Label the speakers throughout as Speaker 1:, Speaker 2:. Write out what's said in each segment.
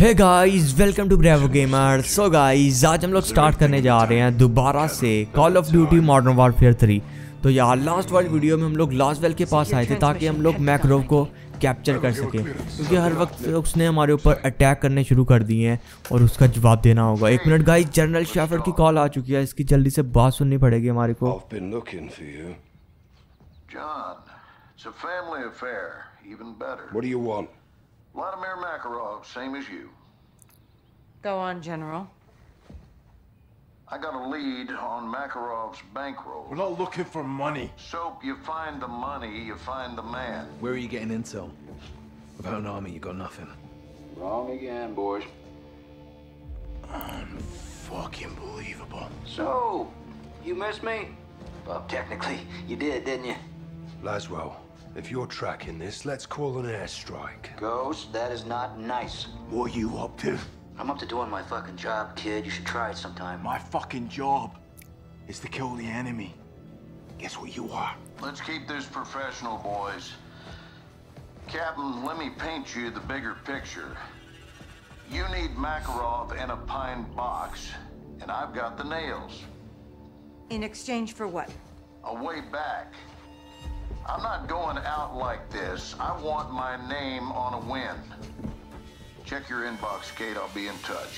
Speaker 1: Hey guys, welcome to Bravo Gamer. So guys, आज हम लोग स्टार्ट करने जा रहे हैं दोबारा से Call of Duty Modern Warfare 3। तो यार लास्ट वाली वीडियो में हम लोग लास्टवेल के पास आए थे ताकि हम लोग मैकरोव को कैप्चर कर सकें, क्योंकि हर वक्त उसने हमारे ऊपर अटैक करने शुरू कर दिए हैं और उसका जवाब देना होगा। एक मिनट गाइस, जनरल शेफर्ड की कॉल आ चुकी है, इसकी जल्दी से बात सुननी पड़ेगी हमारे को।
Speaker 2: John, it's a family affair, even better.
Speaker 3: What do you want?
Speaker 2: Vladimir Makarov, same as you.
Speaker 4: Go on, General.
Speaker 2: I got a lead on Makarov's bankroll.
Speaker 3: We're not looking for money.
Speaker 2: So you find the money, you find the man.
Speaker 5: Where are you getting intel? Without an army, you got nothing.
Speaker 2: Wrong again, boys.
Speaker 3: Fucking believable.
Speaker 6: So, you missed me? Well, technically, you did, didn't you?
Speaker 3: Laswell, if you're tracking this, let's call an airstrike.
Speaker 6: Ghost, that is not nice.
Speaker 3: What are you up to?
Speaker 6: I'm up to doing my fucking job, kid. You should try it sometime.
Speaker 3: My fucking job is to kill the enemy. Guess what you are?
Speaker 2: Let's keep this professional, boys. Captain, let me paint you the bigger picture. You need Makarov in a pine box, and I've got the nails.
Speaker 4: In exchange for what?
Speaker 2: A way back. I'm not going out like this. I want my name on a win. Check your inbox, Kate. I'll be in touch.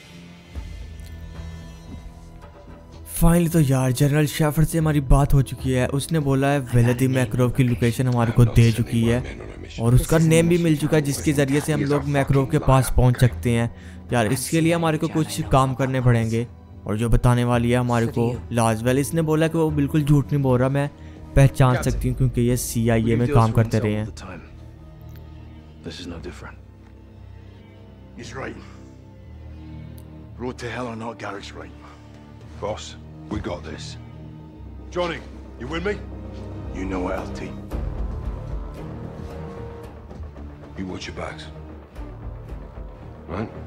Speaker 1: Finally तो यार general shepherd से हमारी बात हो चुकी है। उसने बोला है व्लादिमीर मैकरोव की लोकेशन हमारे को दे चुकी है और उसका नेम भी मिल चुका है, जिसके ज़रिए से हम लोग मैकरोव के पास पहुंच सकते हैं। यार इसके लिए हमारे को कुछ काम करने पड़ेंगे और जो बताने वाली है हमारे को लास्टवेल। इसने बोला कि वो बिल्कुल झूठ नहीं बोल रहा, मैं पहचान सकती हूँ क्योंकि ये CIA में काम करते रहे हैं।
Speaker 5: This is no different.
Speaker 3: He's right. Road to hell or not, Garrick's right. Boss, we got this. Johnny, you with me? You know it, LT. You watch your backs. Right?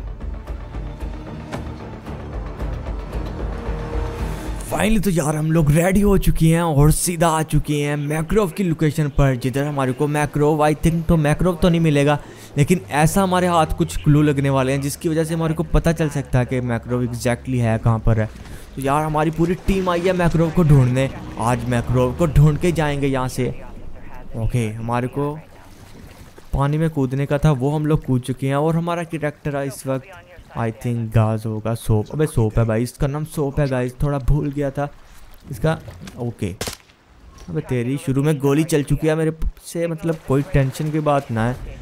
Speaker 1: Finally तो यार हम लोग ready हो चुके हैं और सीधा आ चुके हैं मैकरोव की लोकेशन पर, जिधर हमारे को मैकरोव आई थिंक तो मैकरोव तो नहीं मिलेगा, लेकिन ऐसा हमारे हाथ कुछ क्लू लगने वाले हैं जिसकी वजह से हमारे को पता चल सकता है कि मैकरोव एग्जैक्टली है कहाँ पर है। तो यार हमारी पूरी टीम आई है मैकरोव को ढूंढने। आज मैकरोव को ढूंढ के जाएंगे यहाँ से। ओके, हमारे को पानी में कूदने का था, वो हम लोग कूद चुके हैं और हमारा कैरेक्टर है इस वक्त आई थिंक गाज होगा, सोप। अबे सोप है भाई, इसका नाम सोप है गाइस, थोड़ा भूल गया था इसका। ओके, अबे तेरी शुरू में गोली चल चुकी है मेरे से, मतलब कोई टेंशन की बात ना है।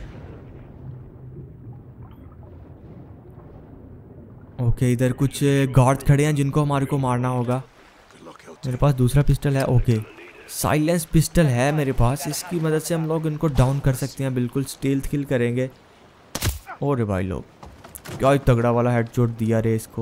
Speaker 1: ओके, इधर कुछ गार्ड्स खड़े हैं जिनको हमारे को मारना होगा। मेरे पास दूसरा पिस्टल है। ओके, साइलेंस पिस्टल है मेरे पास, इसकी मदद से हम लोग इनको डाउन कर सकते हैं, बिल्कुल स्टील्थ किल करेंगे। और भाई लोग क्या तगड़ा वाला हेडशॉट दिया रे इसको।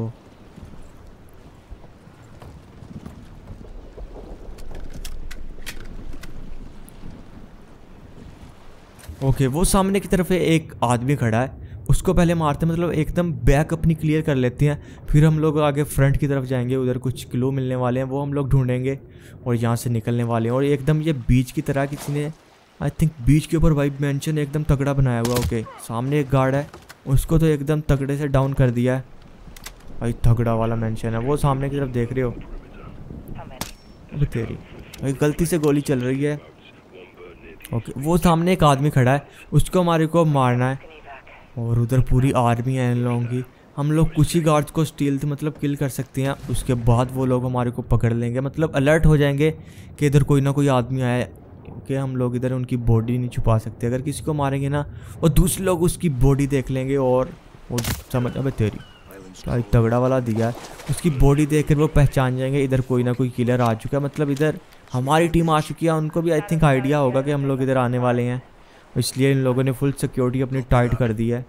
Speaker 1: ओके, वो सामने की तरफ एक आदमी खड़ा है, उसको पहले मारते हैं, मतलब एकदम बैक अपनी क्लियर कर लेते हैं, फिर हम लोग आगे फ्रंट की तरफ जाएंगे। उधर कुछ क्लू मिलने वाले हैं, वो हम लोग ढूंढेंगे और यहाँ से निकलने वाले हैं। और एकदम ये बीच की तरह किसी ने आई थिंक बीच के ऊपर भाई मेंशन एकदम तगड़ा बनाया हुआ। ओके, सामने एक गार्ड है, उसको तो एकदम तगड़े से डाउन कर दिया है भाई, तगड़ा वाला मेंशन है। वो सामने की तरफ देख रहे हो, अबे तेरी भाई गलती से गोली चल रही है। ओके, वो सामने एक आदमी खड़ा है, उसको हमारे को मारना है और उधर पूरी आर्मी है इन लोगों की। हम लोग कुछ ही गार्ड्स को स्टील मतलब किल कर सकते हैं, उसके बाद वो लोग हमारे को पकड़ लेंगे, मतलब अलर्ट हो जाएंगे कि इधर कोई ना कोई आदमी आया कि हम लोग इधर उनकी बॉडी नहीं छुपा सकते। अगर किसी को मारेंगे ना और दूसरे लोग उसकी बॉडी देख लेंगे और वो समझ, अबे तेरी क्या तगड़ा वाला दिया है, उसकी बॉडी देखकर वो पहचान जाएंगे इधर कोई ना कोई किलर आ चुका है, मतलब इधर हमारी टीम आ चुकी है। उनको भी आई थिंक आइडिया होगा कि हम लोग इधर आने वाले हैं, इसलिए इन लोगों ने फुल सिक्योरिटी अपनी टाइट कर दी है।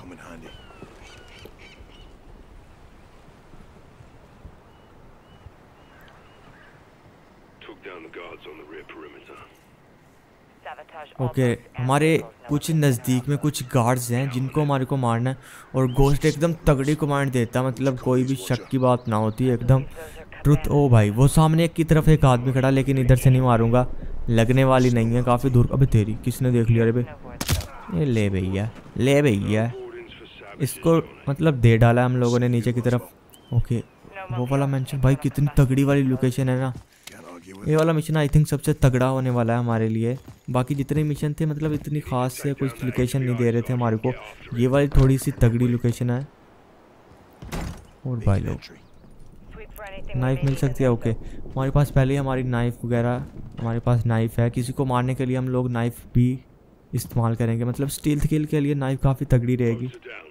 Speaker 1: ओके, हमारे कुछ नज़दीक में कुछ गार्ड्स हैं जिनको हमारे को मारना है और गोस्ट एकदम तगड़ी कमांड देता है, मतलब कोई भी शक की बात ना होती है, एकदम ट्रुथ। ओ भाई, वो सामने एक की तरफ एक आदमी खड़ा, लेकिन इधर से नहीं मारूंगा, लगने वाली नहीं है, काफ़ी दूर। अबे तेरी किसने देख लिया रे बे, ये ले भैया ले भैया। इसको मतलब दे डाला है हम लोगों ने नीचे की तरफ। ओके वो वाला मेंशन भाई कितनी तगड़ी वाली लोकेशन है ना। ये वाला मिशन आई थिंक सबसे तगड़ा होने वाला है हमारे लिए। बाकी जितने मिशन थे मतलब इतनी खास से कुछ लोकेशन नहीं दे रहे थे हमारे को। ये वाली थोड़ी सी तगड़ी लोकेशन है। और भाई लोग नाइफ मिल सकती है। ओके हमारे पास पहले ही हमारी नाइफ वगैरह हमारे पास नाइफ है। किसी को मारने के लिए हम लोग नाइफ भी इस्तेमाल करेंगे। मतलब स्टील्थ किल के लिए नाइफ काफ़ी तगड़ी रहेगी।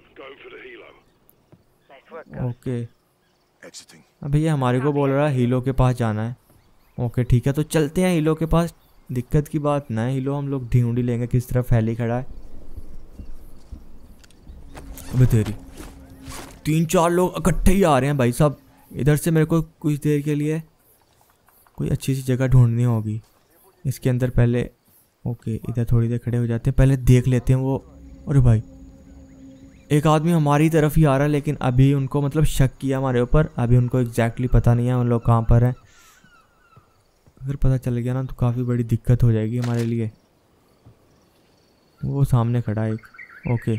Speaker 1: ओके अब ये हमारे को बोल रहा है हीलो के पास जाना है। ओके ठीक है तो चलते हैं हीलो के पास। दिक्कत की बात ना है, हीलो हम लोग ढूंढ ही लेंगे किस तरफ फैली खड़ा है। अबे तेरी 3-4 लोग इकट्ठे ही आ रहे हैं भाई साहब। इधर से मेरे को कुछ देर के लिए कोई अच्छी सी जगह ढूंढनी होगी इसके अंदर पहले। ओके इधर थोड़ी देर खड़े हो जाते हैं, पहले देख लेते हैं वो। अरे भाई एक आदमी हमारी तरफ ही आ रहा है लेकिन अभी उनको मतलब शक किया हमारे ऊपर। अभी उनको एग्जैक्टली पता नहीं है उन लोग कहाँ पर हैं। अगर पता चल गया ना तो काफ़ी बड़ी दिक्कत हो जाएगी हमारे लिए। वो सामने खड़ा है एक। ओके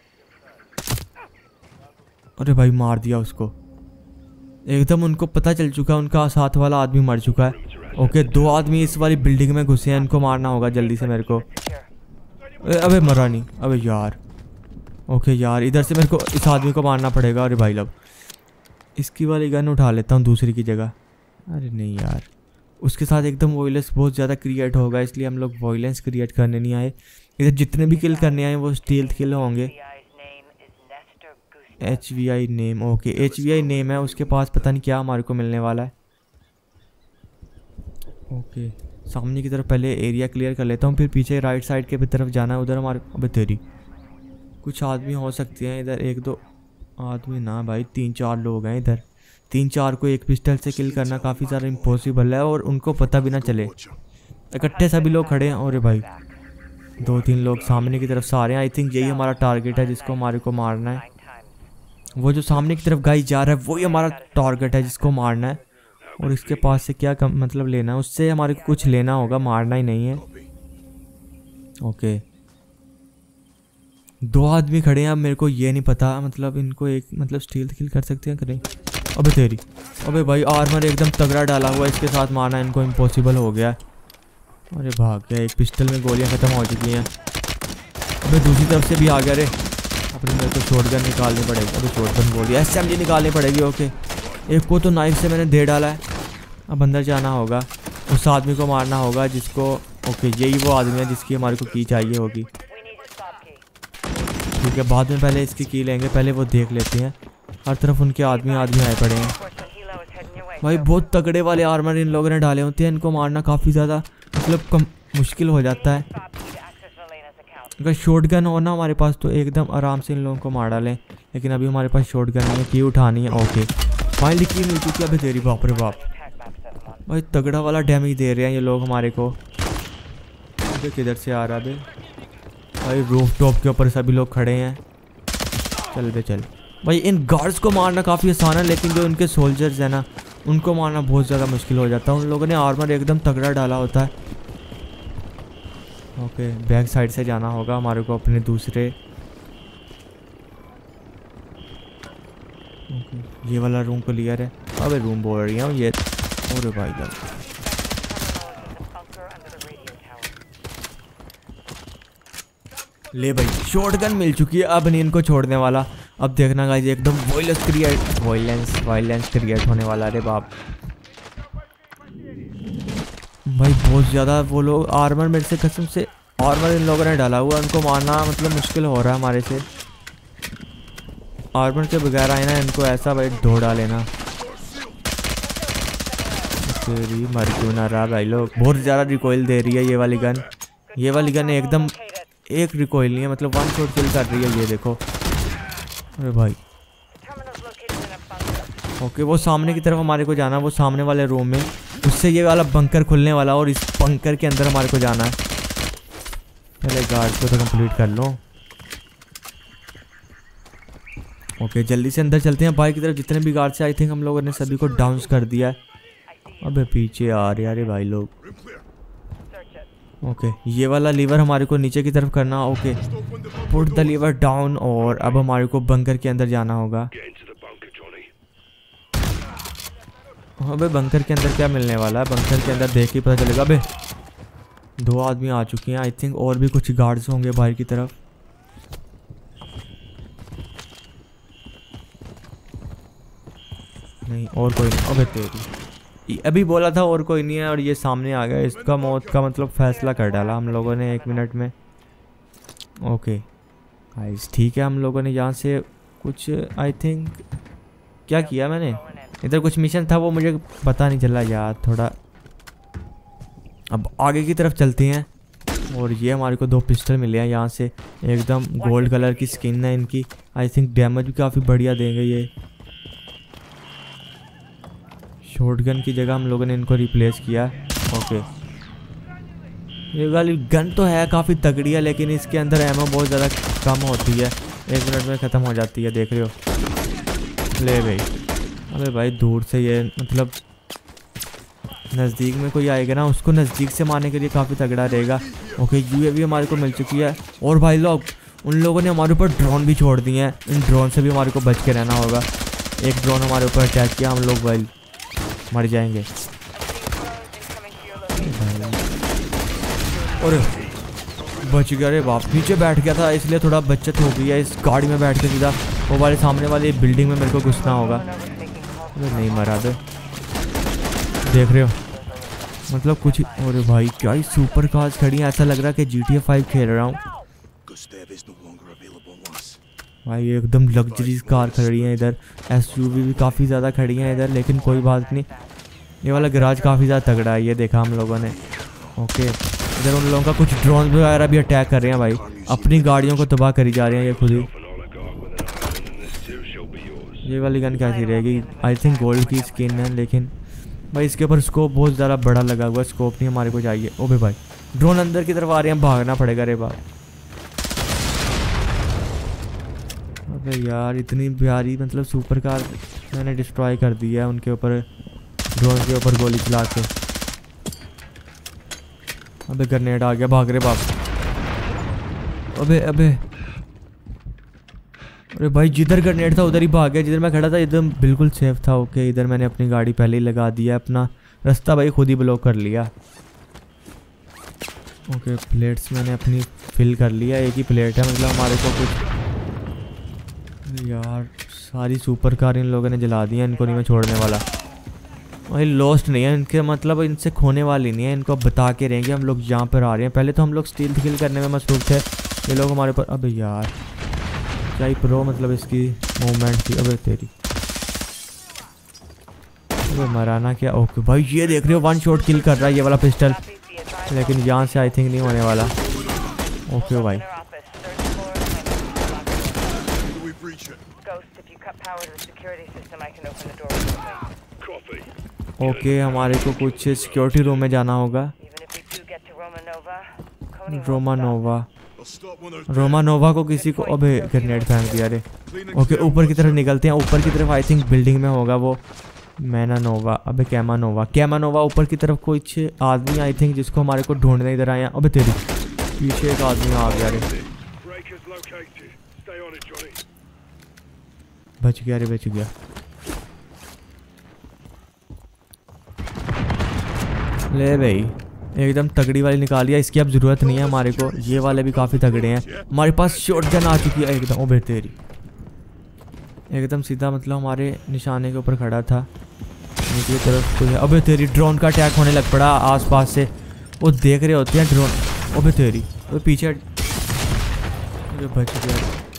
Speaker 1: अरे भाई मार दिया उसको एकदम। उनको पता चल चुका है उनका साथ वाला आदमी मर चुका है। ओके 2 आदमी इस वाली बिल्डिंग में घुसे हैं, इनको मारना होगा जल्दी से मेरे को। अबे मरा नहीं, अबे यार। ओके यार इधर से मेरे को इस आदमी को मारना पड़ेगा। अरे भाई लब इसकी वाली गन उठा लेता हूँ दूसरी की जगह। अरे नहीं यार उसके साथ एकदम वॉयलेंस बहुत ज़्यादा क्रिएट होगा, इसलिए हम लोग वॉयलेंस क्रिएट करने नहीं आए। इधर जितने भी किल करने आए वो स्टील्थ किल होंगे। HVI name. Okay HVI name है, उसके पास पता नहीं क्या हमारे को मिलने वाला है। ओके सामने की तरफ पहले एरिया क्लियर कर लेता हूँ, फिर पीछे राइट साइड के तरफ जाना है। उधर हमारे अबे तेरी कुछ आदमी हो सकते हैं इधर। 1-2 आदमी ना भाई 3-4 लोग हैं इधर। 3-4 को एक पिस्टल से किल करना काफ़ी ज़्यादा इम्पॉसिबल है और उनको पता भी ना चले। इकट्ठे सभी लोग खड़े हैं। और भाई 2-3 लोग सामने की तरफ से आ रहे हैं। आई थिंक यही हमारा टारगेट है जिसको हमारे को मारना है। वो जो सामने की तरफ गाई जा रहा है वही हमारा टारगेट है जिसको मारना है। और इसके पास से क्या मतलब लेना है, उससे हमारे को कुछ लेना होगा, मारना ही नहीं है। ओके 2 आदमी खड़े हैं। अब मेरे को ये नहीं पता मतलब इनको एक मतलब स्टील किल कर सकते हैं करें। अबे तेरी अबे भाई आर्मर एकदम तगड़ा डाला हुआ है, इसके साथ मारना इनको इम्पॉसिबल हो गया। अरे भाग गया, एक पिस्टल में गोलियां ख़त्म हो चुकी हैं। अबे दूसरी तरफ से भी आ गया रे। अपनी मेरे को शॉटगन निकालनी पड़ेगी। अभी शॉटगन गोली SMG निकालनी पड़ेगी। ओके एक को तो नाइफ से मैंने दे डाला है। अब अंदर जाना होगा, उस आदमी को मारना होगा जिसको। ओके यही वो आदमी है जिसकी हमारे को की चाहिए होगी। ठीक है बाद में पहले इसकी की लेंगे, पहले वो देख लेते हैं। हर तरफ उनके आदमी आए पड़े हैं भाई। बहुत तगड़े वाले आर्मर इन लोगों ने डाले होते हैं, इनको मारना काफ़ी ज़्यादा मतलब मुश्किल हो जाता है। अगर शॉटगन हो ना हमारे पास तो एकदम आराम से इन लोगों को मार डालें, लेकिन अभी हमारे पास शॉटगन नहीं है। की उठानी है। ओके फाइनली की मिल चुकी है। अभी तेरी बाप रे बाप भाई तगड़ा वाला डैमेज दे रहे हैं ये लोग हमारे को। अबे किधर से आ रहा है भाई? रूफ टॉप के ऊपर सभी लोग खड़े हैं। चल बे चल भाई। इन गार्ड्स को मारना काफ़ी आसान है लेकिन जो इनके सोल्जर्स हैं ना उनको मारना बहुत ज़्यादा मुश्किल हो जाता है। उन लोगों ने आर्मर एकदम तगड़ा डाला होता है। ओके बैक साइड से जाना होगा हमारे को अपने दूसरे। ओके ये वाला रूम क्लियर है। अबे रूम बोल रही हूँ ये। अरे भाई ले भाई शॉटगन मिल चुकी है। अब नहीं इनको छोड़ने वाला। अब देखना गाइस एकदम वायलेंस क्रिएट होने वाला। अरे बाप भाई बहुत ज़्यादा वो लोग आर्मर मेरे से कसम से आर्मर इन लोगों ने डाला हुआ, उनको मारना मतलब मुश्किल हो रहा है हमारे से। आर्मर के बगैर आए ना इनको ऐसा भाई धो डालेना। तेरी मर क्यों ना रहा भाई लोग। बहुत ज़्यादा रिकॉइल दे रही है ये वाली गन। ये वाली गन एकदम एक रिकॉइल नहीं है मतलब 1 शॉट किल कर रही है। ये देखो अरे भाई। ओके वो सामने की तरफ हमारे को जाना है, वो सामने वाले रूम में। उससे ये वाला बंकर खुलने वाला और इस बंकर के अंदर हमारे को जाना है। पहले गार्ड को तो कंप्लीट कर लो। ओके जल्दी से अंदर चलते हैं। बाइक की तरफ जितने भी गार्ड से आई थिंक हम लोगों ने सभी को डाउन कर दिया है। अबे पीछे आ रहे भाई लोग। ओके ये वाला लीवर हमारे को नीचे की तरफ करना। Okay put the lever down और अब हमारे को बंकर के अंदर जाना होगा। अबे बंकर के अंदर क्या मिलने वाला है? बंकर के अंदर देख के पता चलेगा। अबे 2 आदमी आ चुके हैं। आई थिंक और भी कुछ गार्ड्स होंगे बाहर की तरफ। नहीं और कोई नहीं। अबे तेरी अभी बोला था और कोई नहीं है और ये सामने आ गया। इसका मौत का मतलब फैसला कर डाला हम लोगों ने 1 मिनट में। ओके गाइस ठीक है, हम लोगों ने यहाँ से कुछ आई थिंक क्या किया मैंने, इधर कुछ मिशन था वो मुझे पता नहीं चला यार थोड़ा। अब आगे की तरफ चलते हैं और ये हमारे को 2 पिस्टल मिले हैं यहाँ से। एकदम गोल्ड कलर की स्किन है इनकी। आई थिंक डैमेज भी काफ़ी बढ़िया देंगे ये। शॉटगन की जगह हम लोगों ने इनको रिप्लेस किया। ओके ये वाली गन तो है काफ़ी तगड़ी है लेकिन इसके अंदर एमो बहुत ज़्यादा कम होती है, 1 मिनट में ख़त्म हो जाती है। देख रहे हो। ले भाई अबे भाई दूर से ये मतलब नज़दीक में कोई आएगा ना उसको नज़दीक से मारने के लिए काफ़ी तगड़ा रहेगा। ओके यूएवी हमारे को मिल चुकी है और भाई लोग उन लोगों ने हमारे ऊपर ड्रोन भी छोड़ दिए हैं। इन ड्रोन से भी हमारे को बच के रहना होगा। एक ड्रोन हमारे ऊपर अटैक किया, हम लोग भाई मर जाएंगे। और बच गया रे बाप, नीचे बैठ गया था इसलिए थोड़ा बचत हो गई है। इस गाड़ी में बैठ के सीधा वो वाले सामने वाली बिल्डिंग में मेरे को घुसना होगा। अरे नहीं मरा दे, देख रहे हो मतलब कुछ। अरे भाई क्या ही सुपर कार्स खड़ी हैं, ऐसा लग रहा है कि GTA 5 खेल रहा हूँ भाई। एकदम लग्जरीज कार खड़ी हैं इधर। SUV भी काफ़ी ज़्यादा खड़ी हैं इधर, लेकिन कोई बात नहीं। ये वाला गराज काफ़ी ज़्यादा तगड़ा है, ये देखा हम लोगों ने। ओके इधर उन लोगों का कुछ ड्रोन वगैरह भी अटैक कर रहे हैं भाई, अपनी गाड़ियों को तबाह करी जा रहे हैं ये खुद ही। ये वाली गन कैसी रहेगी? आई थिंक गोल्ड की स्किन है लेकिन भाई इसके ऊपर स्कोप बहुत ज़्यादा बड़ा लगा हुआ है, स्कोप नहीं हमारे को चाहिए। ओबे भाई ड्रोन अंदर की तरफ आ रहे हैं, भागना पड़ेगा रे बाप। अबे यार इतनी प्यारी मतलब सुपर कार मैंने डिस्ट्रॉय कर दी है उनके ऊपर, ड्रोन के ऊपर गोली चला के। अबे ग्रेनेड आ गया, भाग रे बाप। अबे अबे अरे भाई जिधर ग्रेनेड था उधर ही भाग गया, जिधर मैं खड़ा था एकदम बिल्कुल सेफ था। ओके इधर मैंने अपनी गाड़ी पहले ही लगा दी है, अपना रास्ता भाई खुद ही ब्लॉक कर लिया। ओके प्लेट्स मैंने अपनी फिल कर लिया, एक ही प्लेट है मतलब हमारे को कुछ। यार सारी सुपर कार इन लोगों ने जला दी है, इनको नहीं मैं छोड़ने वाला भाई। लॉस्ट नहीं है इनके मतलब इनसे खोने वाली नहीं है, इनको बता के रहेंगे हम लोग यहाँ पर आ रहे हैं। पहले तो हम लोग स्टील किल करने में मसरूफ थे, ये लोग हमारे ऊपर। अबे यार क्या ही प्रो मतलब इसकी मूवमेंट थी। अबे तेरी अबे मराना क्या। ओके भाई ये देख रहे हो 1 शॉट किल कर रहा है ये वाला पिस्टल, लेकिन यहाँ से आई थिंक नहीं होने वाला। ओके भाई ओके हमारे को कुछ सिक्योरिटी रूम में जाना होगा। रोमानोवा को किसी को। अबे ग्रेनेड फेंक दिया रे। ओके ऊपर की तरफ निकलते हैं, ऊपर की तरफ आई थिंक बिल्डिंग में होगा वो मैनानोवा। अबे कैमानोवा ऊपर की तरफ कुछ आदमी आई थिंक जिसको हमारे को ढूंढने इधर आए हैं। अबे तेरी पीछे एक आदमी आ गया रे, बच गया रे, बच गया। ले भाई एकदम तगड़ी वाली निकाल लिया, इसकी अब ज़रूरत नहीं है हमारे को। ये वाले भी काफ़ी तगड़े हैं, हमारे पास शॉटगन आ चुकी है एकदम। ओ तेरी एकदम सीधा मतलब हमारे निशाने के ऊपर खड़ा था, नीचे तरफ कोई है। अबे तेरी ड्रोन का अटैक होने लग पड़ा आसपास से, वो देख रहे होते हैं ड्रोन। अबे तेरी वो पीछे बच गया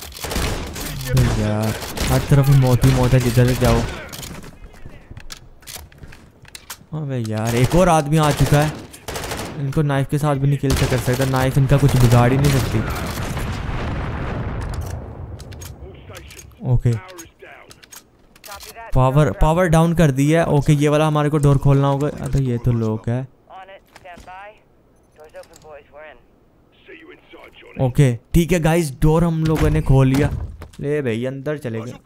Speaker 1: यार, हर तरफ मौत ही मौत है जिधर जाओ। अबे यार एक और आदमी आ चुका है, इनको नाइफ के साथ भी नहीं किल कर सकता, नाइफ इनका कुछ बिगाड़ ही नहीं सकती। ओके पावर डाउन कर दी है। ओके ये वाला हमारे को डोर खोलना होगा। अबे ये तो लोग है। ओके ठीक है गाइस, डोर हम लोगों ने खोल लिया। ले भाई अंदर चले गए।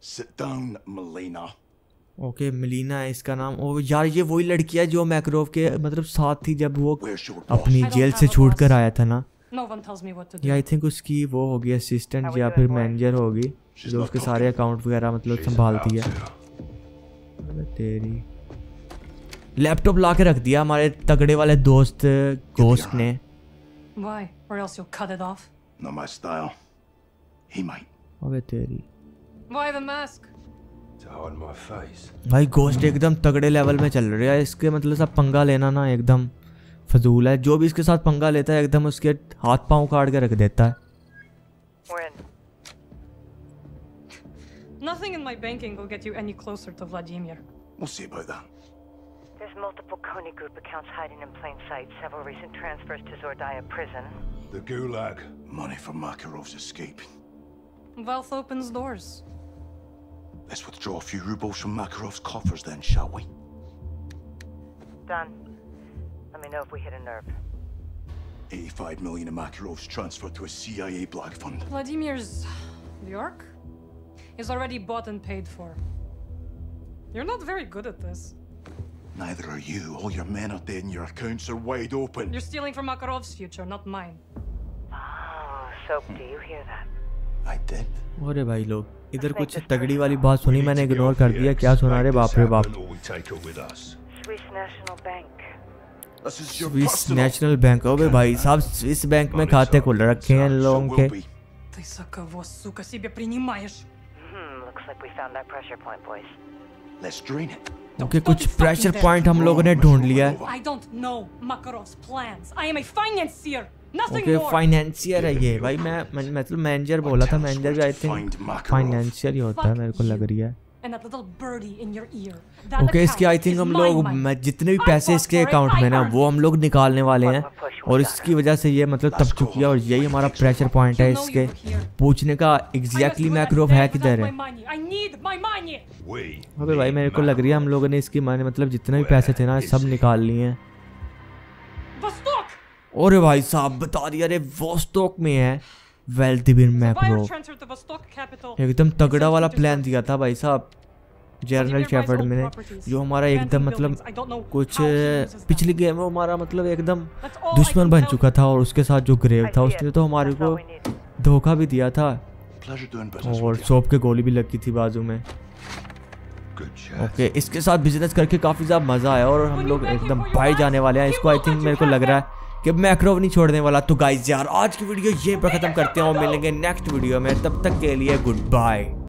Speaker 3: Sit down, Melina.
Speaker 1: Okay Melina है इसका नाम। ओ यार ये वही लड़की है जो मैकरोव के मतलब साथ थी जब वो
Speaker 3: Where's your boss?
Speaker 1: अपनी जेल से छूट कर आया था ना।
Speaker 7: No one tells me what to do.
Speaker 1: या आई थिंक उसकी वो होगी असिस्टेंट या फिर मैनेजर होगी जो उसके सारे अकाउंट वगैरह मतलब संभालती है। अबे तेरी लैपटॉप ला के रख दिया हमारे तगड़े वाले दोस्त घोस्ट ने।
Speaker 7: Why? Or else you'll cut it off.
Speaker 3: Not my style. He might.
Speaker 1: अबे तेरी
Speaker 7: Why the mask?
Speaker 5: To hide my face.
Speaker 1: भाई घोस्ट एकदम तगड़े लेवल में चल रहा है। इसके मतलब सब पंगा लेना ना एकदम फजूल है। जो भी इसके साथ पंगा लेता है एकदम उसके हाथ पांव काट के रख देता है।
Speaker 7: Nothing in my banking will get you any closer to Vladimir.
Speaker 3: We'll see about that.
Speaker 8: There's multiple Kony Group accounts hiding in plain sight. Several recent transfers to Zordaya prison.
Speaker 3: The Gulag. Money for Makarov's escape.
Speaker 7: Wealth opens doors.
Speaker 3: Let's withdraw a few rubles from Makarov's coffers then, shall we?
Speaker 8: Done. Let me know if we hit a nerve.
Speaker 3: 85 million of Makarov's transferred to a CIA black fund.
Speaker 7: Vladimir's York is already bought and paid for. You're not very good at this.
Speaker 3: Neither are you. All your men are dead and your accounts are wide open.
Speaker 7: You're stealing from Makarov's future, not mine.
Speaker 8: Oh, Soap, do you hear that?
Speaker 3: I did.
Speaker 1: अरे भाई लोग इधर कुछ तगड़ी वाली बात सुनी मैंने इग्नोर कर दिया। क्या सुना रहे बाप रे बाप।
Speaker 8: Swiss National Bank.
Speaker 3: This is your
Speaker 1: Swiss
Speaker 3: personal.
Speaker 1: National bank. अबे भाई साहब स्विस बैंक में खाते खुल रखे हैं इन लोगों के।
Speaker 7: Ты за кого, сука, себе принимаешь?
Speaker 8: Looks like we found that pressure point, boys.
Speaker 3: Let's drain it.
Speaker 1: Okay कुछ प्रेशर पॉइंट हम लोगों ने ढूंढ लिया है।
Speaker 7: I don't know Makarov's plans. I am a financier, nothing
Speaker 1: okay
Speaker 7: more.
Speaker 1: Financier है ये भाई। मैं मतलब मैनेजर बोला था। मैनेजर भी आई थिंक फाइनेंशियर ही होता है मेरे को लग रही है।
Speaker 7: And that little birdie in your ear.
Speaker 1: Okay इसके आई थिंक हम लोग जितने भी पैसे इसके अकाउंट में ना वो हम लोग निकालने वाले हैं और इसकी वजह से ये मतलब तब चुकी है और यही हमारा प्रेशर पॉइंट है इसके पूछने का एग्जैक्टली मैकरोव है किधर है।
Speaker 7: I need my money.
Speaker 1: अबे भाई मेरे को लग रही है हम लोगों ने इसकी माने मतलब जितने भी पैसे थे ना सब निकाल लिए हैं।
Speaker 7: Vostok.
Speaker 1: और भाई साहब बता दिया रे वोस्टॉक में है वेल्दिमिर
Speaker 7: Wire
Speaker 1: मैकरोव।
Speaker 7: transfer to Vostok capital.
Speaker 1: एकदम तगड़ा वाला प्लान दिया था भाई साहब जनरल शेफर्ड में ने जो हमारा एकदम मतलब कुछ पिछली गेम में हमारा मतलब एकदम दुश्मन बन चुका था और उसके साथ जो ग्रेव था उसने तो हमारे को धोखा भी दिया था
Speaker 3: Pleasure doing business
Speaker 1: और
Speaker 3: with you.
Speaker 1: सोप के गोली भी लगी थी बाजू में। ओके इसके साथ बिजनेस करके काफ़ी ज़्यादा मज़ा आया और हम लोग एकदम बाहर जाने वाले हैं। इसको आई थिंक मेरे को लग रहा है कि मैकरोव नहीं छोड़ने वाला। तो गाइस यार आज की वीडियो यहीं पर ख़त्म करते हैं और मिलेंगे नेक्स्ट वीडियो में। तब तक के लिए गुड बाय।